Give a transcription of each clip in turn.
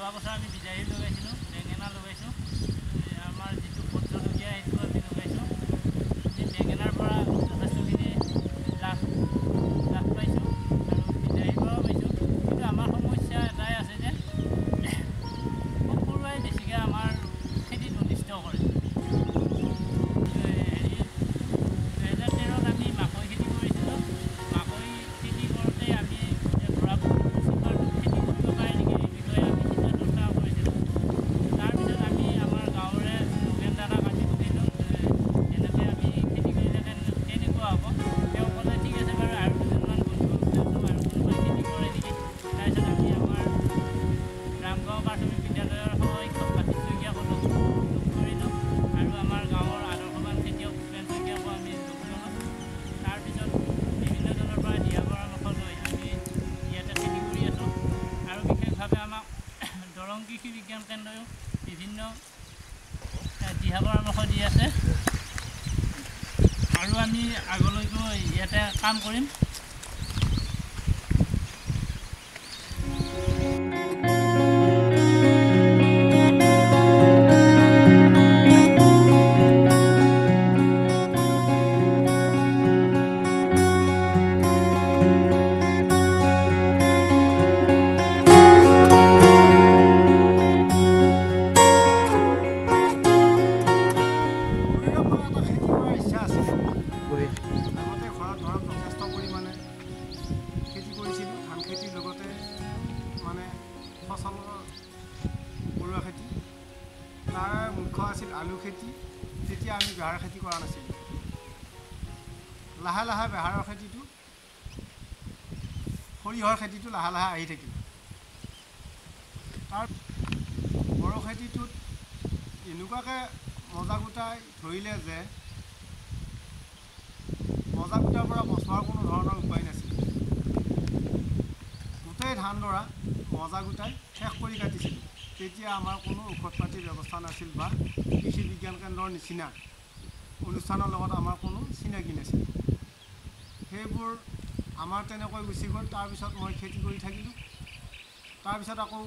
যোৱা বছৰ আমি বিলাহী লগাইছিলোঁ, বেঙেনা লগাইছোঁ, আমাৰ যিটো ভোট জলকীয়া সেইটো আমি লগাইছোঁ। এই বেঙেনাৰ পৰা যথেষ্টখিনি লাভ পাইছোঁ আৰু বিলাহীৰ পৰাও পাইছোঁ। কিন্তু আমাৰ সমস্যা এটাই আছে যে পোক পৰুৱাই বেছিকৈ আমাৰ খেতিত অনিষ্ট কৰে। 2013ত আমি মাকৈ খেতি কৰিছিলোঁ। মাকৈ খেতি কৰোঁতে আমি ধৰা খেতি কৰিব পাৰে নেকি এই বিষয়ে আমি চিন্তা চৰ্চা কৰিছিলোঁ। তাৰপিছত আমি আমাৰ গাঁৱৰে যোগেন দাদাক আমি সুধিলোঁ এনেকৈ আমি খেতি কৰিলে কেনেকুৱা হ'ব। তেওঁ ক'লে ঠিক আছে বাৰু আৰু দুজনমান বন্ধু আৰু কোনোবাই খেতি কৰে নেকি। তাৰপিছত আমি আমাৰ ৰামগাঁও প্ৰাথমিক বিদ্যালয়ৰ সহশিক্ষক বাচিত শইকীয়াকো লগ কৰিলোঁ আৰু আমাৰ গাঁৱৰ আদৰ্শৱান খেতিয়ক ভূপেন শইকীয়াকো আমি লগ ল'লোঁ। তাৰপিছত বিভিন্ন জনৰ পৰা দিহা পৰামৰ্শ লৈ আমি ইয়াতে খেতি কৰি আছোঁ আৰু বিশেষভাৱে আমাক দৰং কৃষি বিজ্ঞান কেন্দ্ৰইও বিভিন্ন দিহা পৰামৰ্শ দি আছে আৰু আমি আগলৈকো ইয়াতে কাম কৰিম। আগতে ঘৰত ধৰক যথেষ্ট পৰিমাণে খেতি কৰিছিলোঁ, ধান খেতিৰ লগতে মানে ফচলৰ ঘৰুৱা খেতি। তাৰ মুখ্য আছিল আলু খেতি। তেতিয়া আমি বেহাৰ খেতি কৰা নাছিলোঁ। লাহে লাহে বেহাৰৰ খেতিটো, সৰিয়হৰ খেতিটো লাহে লাহে আহি থাকিল। তাৰ বড়ো খেতিটোত এনেকুৱাকৈ মজা গোটাই ধৰিলে যে মজা গোটাৰ পৰা বচোৱাৰ কোনো ধৰণৰ উপায় নাছিল। গোটেই ধানডৰা মজা গোটাই শেষ কৰি কাটিছিলোঁ। তেতিয়া আমাৰ কোনো ঔষধ পাতিৰ ব্যৱস্থা নাছিল বা কৃষি বিজ্ঞান কেন্দ্ৰৰ নিচিনা অনুষ্ঠানৰ লগত আমাৰ কোনো চিনাকি নাছিল। সেইবোৰ আমাৰ তেনেকৈ গুচি গ'ল। তাৰপিছত মই খেতি কৰি থাকিলোঁ। তাৰপিছত আকৌ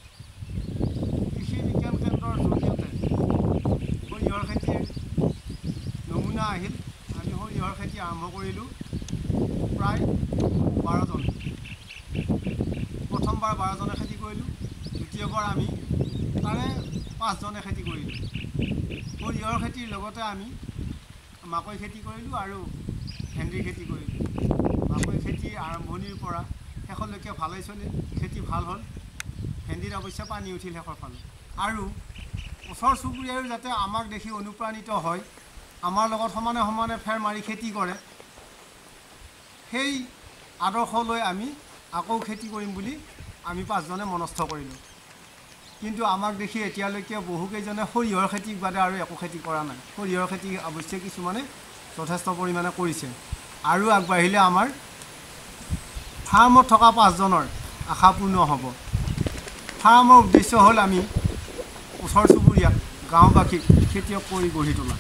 কৃষি বিজ্ঞান কেন্দ্ৰৰ জৰিয়তে সৰিয়হৰ খেতিৰ নমুনা আহিল। আমি সৰিয়হৰ খেতি আৰম্ভ কৰিলোঁ প্ৰায় 12জন। প্ৰথমবাৰ 12জনে খেতি কৰিলোঁ, দ্বিতীয়বাৰ আমি তাৰে 5জনে খেতি কৰিলোঁ। সৰিয়হৰ খেতিৰ লগতে আমি মাকৈ খেতি কৰিলোঁ আৰু ভেন্দিৰ খেতি কৰিলোঁ। মাকৈ খেতি আৰম্ভণিৰ পৰা শেষলৈকে ভালেই চলিল, খেতি ভাল হ'ল। ভেন্দিত অৱশ্যে পানী উঠিল শেষৰ ফালে। আৰু ওচৰ চুবুৰীয়াও যাতে আমাক দেখি অনুপ্ৰাণিত হয়, আমাৰ লগত সমানে সমানে ফেৰ মাৰি খেতি কৰে, সেই আদৰ্শ লৈ আমি আকৌ খেতি কৰিম বুলি আমি 5জনে মনস্থ কৰিলোঁ। কিন্তু আমাক দেখি এতিয়ালৈকে বহুকেইজনে সৰিয়হৰ খেতিৰ বাদে আৰু একো খেতি কৰা নাই। সৰিয়হৰ খেতি অৱশ্যে কিছুমানে যথেষ্ট পৰিমাণে কৰিছে। আৰু আগবাঢ়িলে আমাৰ ফাৰ্মত থকা 5জনৰ আশা পূৰ্ণ হ'ব। ফাৰ্মৰ উদ্দেশ্য হ'ল আমি ওচৰ চুবুৰীয়াক, গাঁওবাসীক খেতিয়ক কৰি গঢ়ি তোলা।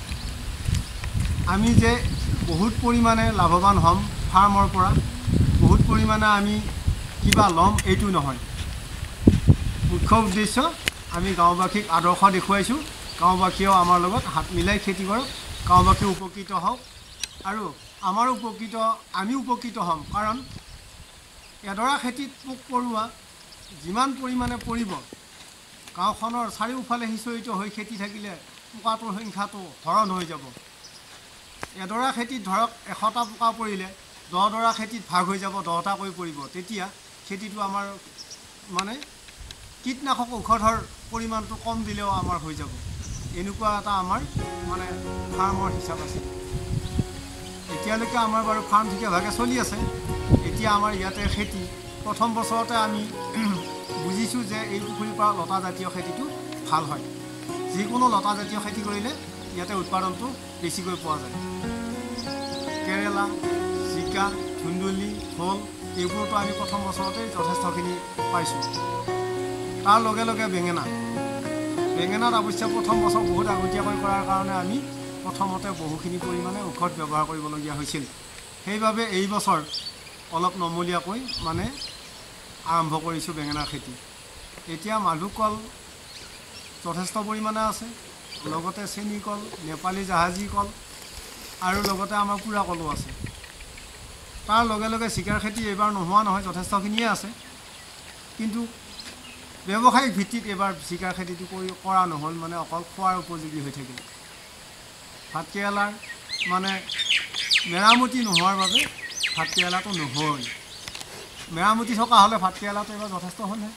আমি যে বহুত পৰিমাণে লাভৱান হ'ম ফাৰ্মৰ পৰা, বহুত পৰিমাণে আমি কিবা ল'ম এইটো নহয়। মুখ্য উদ্দেশ্য আমি গাঁওবাসীক আদৰ্শ দেখুৱাইছোঁ। গাঁওবাসীয়েও আমাৰ লগত হাত মিলাই খেতি কৰক, গাঁওবাসীও উপকৃত হওক আৰু আমাৰো আমি উপকৃত হ'ম। কাৰণ এডৰা খেতিত পোক পৰুৱা যিমান পৰিমাণে পৰিব, গাঁওখনৰ চাৰিওফালে সিঁচৰিত হৈ খেতি থাকিলে পোকাটোৰ সংখ্যাটো হৰণ হৈ যাব। এডৰা খেতিত ধৰক 100টা পোকা পৰিলে 10ডৰা খেতিত ভাগ হৈ যাব, 10টাকৈ পৰিব। তেতিয়া খেতিটো আমাৰ মানে কীটনাশক ঔষধৰ পৰিমাণটো কম দিলেও আমাৰ হৈ যাব। এনেকুৱা এটা আমাৰ মানে ফাৰ্মৰ হিচাপ আছে। এতিয়ালৈকে আমাৰ বাৰু ফাৰ্ম ঠিকেভাগে চলি আছে। এতিয়া আমাৰ ইয়াতে খেতি প্ৰথম বছৰতে আমি বুজিছোঁ যে এই পুখুৰীৰ পৰা লতা জাতীয় খেতিটো ভাল হয়। যিকোনো লতা জাতীয় খেতি কৰিলে ইয়াতে উৎপাদনটো বেছিকৈ পোৱা যায়। কেৰেলা, জিকা, ধুন্দুলি, ভোল এইবোৰতো আমি প্ৰথম বছৰতেই যথেষ্টখিনি পাইছোঁ। তাৰ লগে লগে বেঙেনাত অৱশ্যে প্ৰথম বছৰ বহুত আগতীয়াকৈ কৰাৰ কাৰণে আমি প্ৰথমতে বহুখিনি পৰিমাণে ঔষধ ব্যৱহাৰ কৰিবলগীয়া হৈছিল। সেইবাবে এই বছৰ অলপ নমলীয়াকৈ মানে আৰম্ভ কৰিছোঁ বেঙেনাৰ খেতি। এতিয়া মালভোগ কল যথেষ্ট পৰিমাণে আছে, লগতে চেনি কল, নেপালী জাহাজী কল আৰু লগতে আমাৰ পুৰা কলো আছে। তাৰ লগে লগে চিকাৰ খেতি এইবাৰ নোহোৱা নহয়, যথেষ্টখিনিয়ে আছে, কিন্তু ব্যৱসায়িক ভিত্তিত এইবাৰ চিকাৰ খেতিটো কৰা নহ'ল, মানে অকল খোৱাৰ উপযোগী হৈ থাকিল। ভাতকেৰেলাৰ মানে মেৰামতি নোহোৱাৰ বাবে ভাতকেৰেলাটো নহ'ল। মেৰামতি থকা হ'লে ভাতকেৰেলাটো এইবাৰ যথেষ্ট হ'লহে।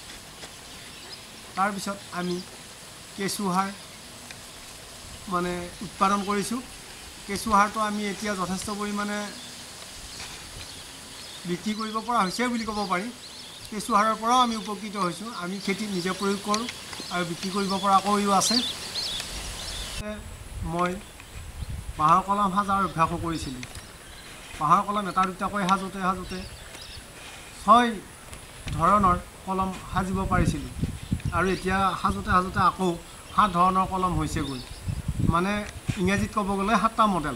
তাৰপিছত আমি কেঁচুসাৰ মানে উৎপাদন কৰিছোঁ। কেঁচুসাৰটো আমি এতিয়া যথেষ্ট পৰিমাণে বিক্ৰী কৰিব পৰা হৈছে বুলি ক'ব পাৰি। কেঁচুসাৰৰ পৰাও আমি উপকৃত হৈছোঁ। আমি খেতিত নিজে প্ৰয়োগ কৰোঁ আৰু বিক্ৰী কৰিব পৰাকৈও আছে। মই বাঁহৰ কলম সাজাৰ অভ্যাসো কৰিছিলোঁ। বাঁহৰ কলম এটা দুটাকৈ সাজোঁতে 6 ধৰণৰ কলম সাজিব পাৰিছিলোঁ আৰু এতিয়া সাজোঁতে আকৌ 7 ধৰণৰ কলম হৈছেগৈ, মানে ইংৰাজীত ক'ব গ'লে 7টা মডেল।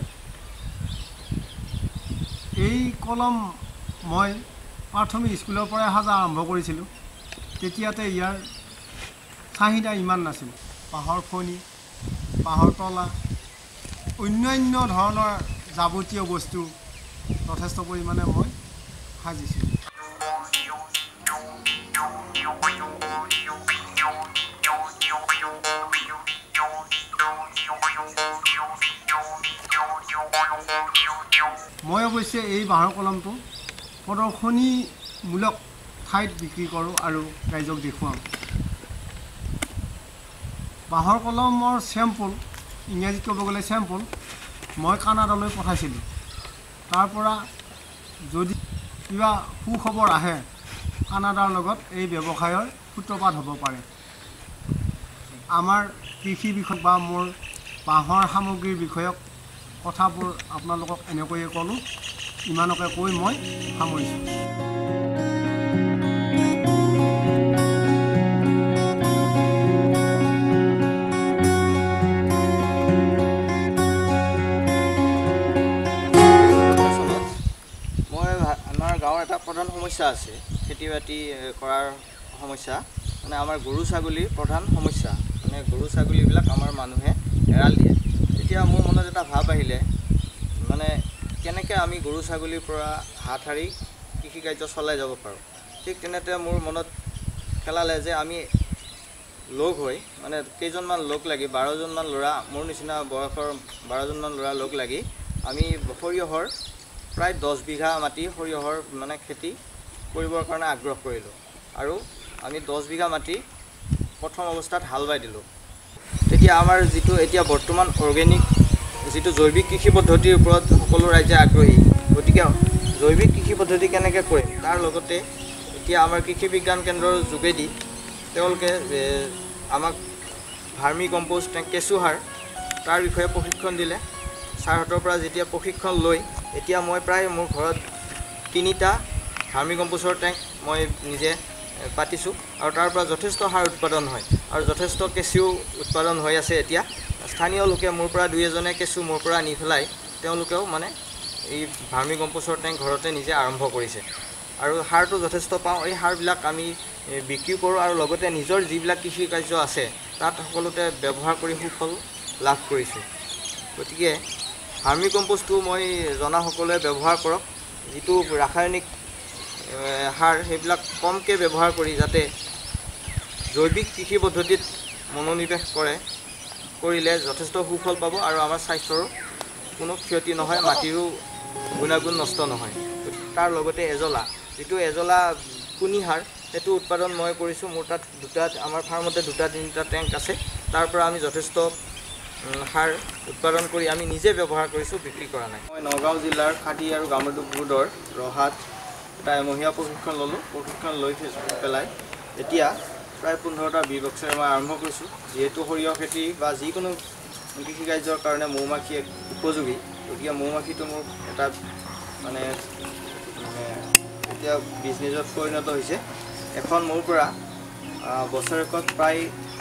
এই কলম মই প্ৰাথমিক স্কুলৰ পৰাই সাজা আৰম্ভ কৰিছিলোঁ। তেতিয়াতে ইয়াৰ চাহিদা ইমান নাছিল। বাঁহৰ ফণি, বাঁহৰ তলা, অন্যান্য ধৰণৰ যাৱতীয় বস্তু যথেষ্ট পৰিমাণে মই সাজিছোঁ। মই অৱশ্যে এই বাঁহৰ কলমটো প্ৰদৰ্শনীমূলক ঠাইত বিক্ৰী কৰোঁ আৰু ৰাইজক দেখুৱাওঁ। বাঁহৰ কলমৰ চেম্পল, ইংৰাজীত ক'ব গ'লে চেম্পল, মই কানাডালৈ পঠাইছিলোঁ। তাৰ পৰা যদি কিবা সুখবৰ আহে, কানাডাৰ লগত এই ব্যৱসায়ৰ সূত্ৰপাত হ'ব পাৰে। আমাৰ কৃষি বিষয়ক বা মোৰ বাঁহৰ সামগ্ৰীৰ বিষয়ক কথাবোৰ আপোনালোকক এনেকৈয়ে ক'লোঁ। ইমানকে কৈ মই সামৰিছোঁ। আমাৰ গাঁৱৰ এটা প্ৰধান সমস্যা আছে, খেতি বাতি কৰাৰ সমস্যা, মানে আমাৰ গৰু ছাগলীৰ প্ৰধান সমস্যা। মানে গৰু ছাগলীবিলাক আমাৰ মানুহে এৰাল দিয়ে। তেতিয়া মোৰ মনত এটা ভাৱ আহিলে, মানে কেনেকৈ আমি গৰু ছাগলীৰ পৰা হাত সাৰি কৃষিকাৰ্য চলাই যাব পাৰোঁ। ঠিক তেনেতে মোৰ মনত খেলালে যে আমি লগ হৈ, মানে কেইজনমান লগ লাগি, 12জনমান ল'ৰা, মোৰ নিচিনা বয়সৰ 12জনমান ল'ৰা লগ লাগি আমি সৰিয়হৰ প্ৰায় 10 বিঘা মাটি সৰিয়হৰ মানে খেতি কৰিবৰ কাৰণে আগ্ৰহ কৰিলোঁ। আৰু আমি 10 বিঘা মাটি প্ৰথম অৱস্থাত হাল বাই দিলোঁ। তেতিয়া আমাৰ যিটো এতিয়া বৰ্তমান অৰ্গেনিক যিটো জৈৱিক কৃষি পদ্ধতিৰ ওপৰত সকলো ৰাইজে আগ্ৰহী, গতিকে জৈৱিক কৃষি পদ্ধতি কেনেকৈ কৰিম, তাৰ লগতে এতিয়া আমাৰ কৃষি বিজ্ঞান কেন্দ্ৰৰ যোগেদি তেওঁলোকে আমাক ভাৰ্মি কম্প'ষ্ট, কেঁচুসাৰ তাৰ বিষয়ে প্ৰশিক্ষণ দিলে। ছাৰহঁতৰ পৰা যেতিয়া প্ৰশিক্ষণ লৈ এতিয়া মই প্ৰায় মোৰ ঘৰত 3টা ভাৰ্মি কম্প'ষ্টৰ টেংক মই নিজে পাতিছোঁ আৰু তাৰ পৰা যথেষ্ট সাৰ উৎপাদন হয় আৰু যথেষ্ট কেঁচুও উৎপাদন হৈ আছে। এতিয়া স্থানীয় লোকে মোৰ পৰা 2-এজনে কেঁচু মোৰ পৰা নি পেলাই তেওঁলোকেও মানে এই ভাৰ্মি কম্প'ষ্টৰ টেংক ঘৰতে নিজে আৰম্ভ কৰিছে আৰু সাৰটো যথেষ্ট পাওঁ। এই সাৰবিলাক আমি বিক্ৰী কৰোঁ আৰু লগতে নিজৰ যিবিলাক কৃষি কাৰ্য আছে তাত সকলোতে ব্যৱহাৰ কৰি সুফল লাভ কৰিছোঁ। গতিকে ভাৰ্মি কম্প'ষ্টটো মই জনা সকলোৱে ব্যৱহাৰ কৰক। যিটো ৰাসায়নিক সাৰ সেইবিলাক কমকৈ ব্যৱহাৰ কৰি যাতে জৈৱিক কৃষি পদ্ধতিত মনোনিৱেশ কৰিলে যথেষ্ট সুফল পাব আৰু আমাৰ স্বাস্থ্যৰো কোনো ক্ষতি নহয়, মাটিৰো গুণাগুণ নষ্ট নহয়। তাৰ লগতে এজলা, যিটো এজলা কুনি সাৰ, সেইটো উৎপাদন মই কৰিছোঁ। মোৰ তাত আমাৰ ফাৰ্মতে 2-3টা টেংক আছে। তাৰ পৰা আমি যথেষ্ট সাৰ উৎপাদন কৰি আমি নিজে ব্যৱহাৰ কৰিছোঁ, বিক্ৰী কৰা নাই। মই নগাঁও জিলাৰ খাদী আৰু গ্ৰামোদ্যোগ বোৰ্ডৰ ৰহাত এটা এমহীয়া প্ৰশিক্ষণ ল'লোঁ। প্ৰশিক্ষণ লৈ পেলাই এতিয়া প্ৰায় 15টা বি বক্সেৰে মই আৰম্ভ কৰিছোঁ। যিহেতু সৰিয়হ খেতি বা যিকোনো কৃষিকাৰ্যৰ কাৰণে মৌমাখি এক উপযোগী, গতিকে মৌমাখিটো মোৰ এটা মানে এতিয়া বিজনেছত পৰিণত হৈছে। এখন মোৰ পৰা বছৰেকত প্ৰায়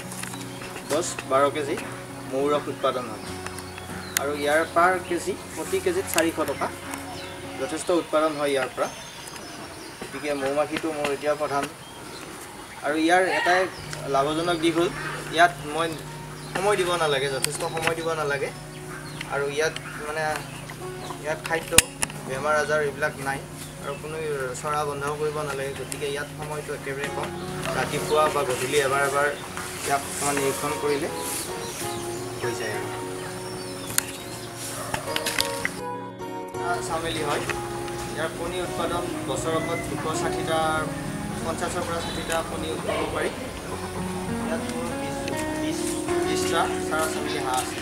10-12 কেজি মৌ ৰস উৎপাদন হয় আৰু ইয়াৰ পাৰ কেজি প্ৰতি কেজিত 400 টকা যথেষ্ট উৎপাদন হয় ইয়াৰ পৰা। গতিকে মৌমাখিটো মোৰ এতিয়া প্ৰধান আৰু ইয়াৰ এটাই লাভজনক দিশ হ'ল ইয়াত মই সময় দিব নালাগে, যথেষ্ট সময় দিব নালাগে। আৰু ইয়াত মানে ইয়াত খাদ্য বেমাৰ আজাৰ এইবিলাক নাই আৰু কোনো চৰা বন্ধাও কৰিব নালাগে। গতিকে ইয়াত সময়টো একেবাৰে কম, ৰাতিপুৱা বা গধূলি এবাৰ ইয়াক অকণমান নিৰীক্ষণ কৰিলে হৈ যায়। আৰু চামেলি হয়, ইয়াৰ কণী উৎপাদন বছৰত 260টা 50ৰ পৰা 60টা কণী উৎপাদন পাৰি। ইয়াত মোৰ 20টা চাৰা চামেলি হাঁহ আছে।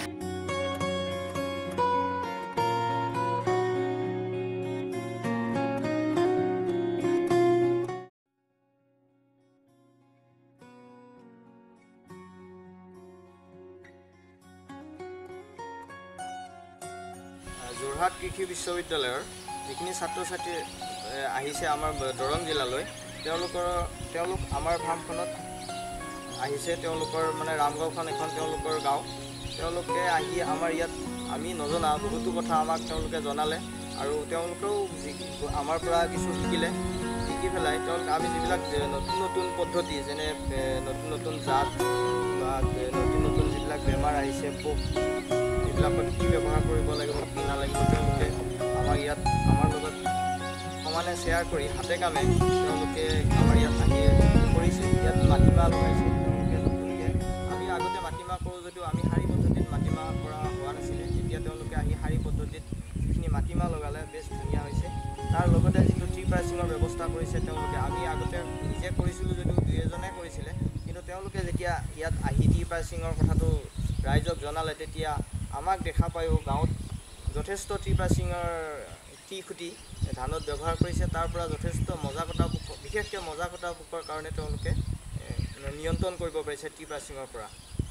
যোৰহাট কৃষি বিশ্ববিদ্যালয়ৰ যিখিনি ছাত্ৰ ছাত্ৰী আহিছে আমাৰ দৰং জিলালৈ, তেওঁলোক আমাৰ ফাৰ্মখনত আহিছে। তেওঁলোকৰ মানে ৰামগাঁওখন এখন তেওঁলোকৰ গাঁও। তেওঁলোকে আহি আমাৰ ইয়াত আমি নজনা বহুতো কথা আমাক তেওঁলোকে জনালে আৰু তেওঁলোকেও আমাৰ পৰা কিছু শিকিলে। শিকি পেলাই আমি যিবিলাক নতুন নতুন পদ্ধতি, যেনে নতুন নতুন জাত বা নতুন নতুন যিবিলাক বেমাৰ আহিছে, পোক, এইবিলাকত কি ব্যৱহাৰ কৰিব লাগিব কি নালাগিব, তেওঁলোকে ইয়াত আমাৰ লগত সমানে শ্বেয়াৰ কৰি হাতে কামে তেওঁলোকে আমাৰ ইয়াত আহি কৰিছে। ইয়াত মাটিমাহ লগাইছে তেওঁলোকে নতুনকৈ। আমি আগতে মাটিমাহ কৰোঁ যদিও আমি শাৰী পদ্ধতিত মাটিমাহ কৰা হোৱা নাছিলে। এতিয়া তেওঁলোকে আহি শাৰী পদ্ধতিত যিখিনি মাটিমাহ লগালে বেছ ধুনীয়া হৈছে। তাৰ লগতে যিটো ট্ৰি প্ৰাইচিঙৰ ব্যৱস্থা কৰিছে তেওঁলোকে, আমি আগতে নিজে কৰিছিলোঁ যদিও 2-এজনে কৰিছিলে, কিন্তু তেওঁলোকে যেতিয়া ইয়াত আহি ট্ৰি প্ৰাইচিঙৰ কথাটো ৰাইজক জনালে, তেতিয়া আমাক দেখা পায়ো গাঁৱত যথেষ্ট ট্ৰি প্ৰাইচিঙৰ খুটি ধানত ব্যৱহাৰ কৰিছে। তাৰ পৰা যথেষ্ট মজা কটা পোক, বিশেষকৈ মজা কটা পোকৰ কাৰণে তেওঁলোকে নিয়ন্ত্ৰণ কৰিব পাৰিছে ট্ৰি প্ৰাইচিঙৰ পৰা।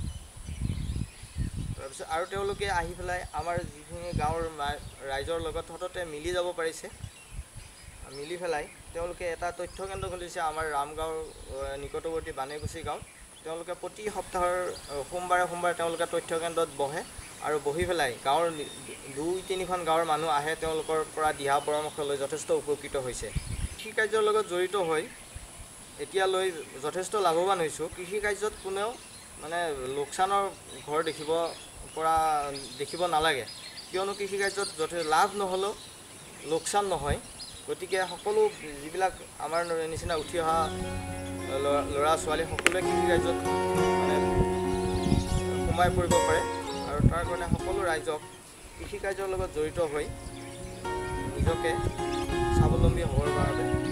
তাৰপিছত আৰু তেওঁলোকে আহি পেলাই আমাৰ যিখিনি গাঁৱৰ ৰাইজৰ লগত সততে মিলি যাব পাৰিছে। মিলি পেলাই তেওঁলোকে এটা তথ্য কেন্দ্ৰ খুলিছে আমাৰ ৰামগাঁৱৰ নিকটৱৰ্তী বানেগুচি গাঁৱত। তেওঁলোকে প্ৰতি সপ্তাহৰ সোমবাৰে তেওঁলোকে তথ্য কেন্দ্ৰত বহে আৰু বহি পেলাই গাঁৱৰ 2-3খন গাঁৱৰ মানুহ আহে, তেওঁলোকৰ পৰা দিহা পৰামৰ্শ লৈ যথেষ্ট উপকৃত হৈছে। কৃষি কাৰ্যৰ লগত জড়িত হৈ এতিয়ালৈ যথেষ্ট লাভৱান হৈছোঁ। কৃষি কাৰ্যত কোনেও মানে লোকচানৰ ঘৰ দেখিব নালাগে, কিয়নো কৃষি কাৰ্যত লাভ নহ'লেও লোকচান নহয়। গতিকে সকলো যিবিলাক আমাৰ নিচিনা উঠি অহা ল'ৰা ছোৱালী সকলোৱে কৃষি কাৰ্যত মানে সোমাই পৰিব পাৰে আৰু তাৰ কাৰণে সকলো ৰাইজক কৃষি কাৰ্যৰ লগত জড়িত হৈ নিজকে স্বাৱলম্বী হ'বৰ বাবে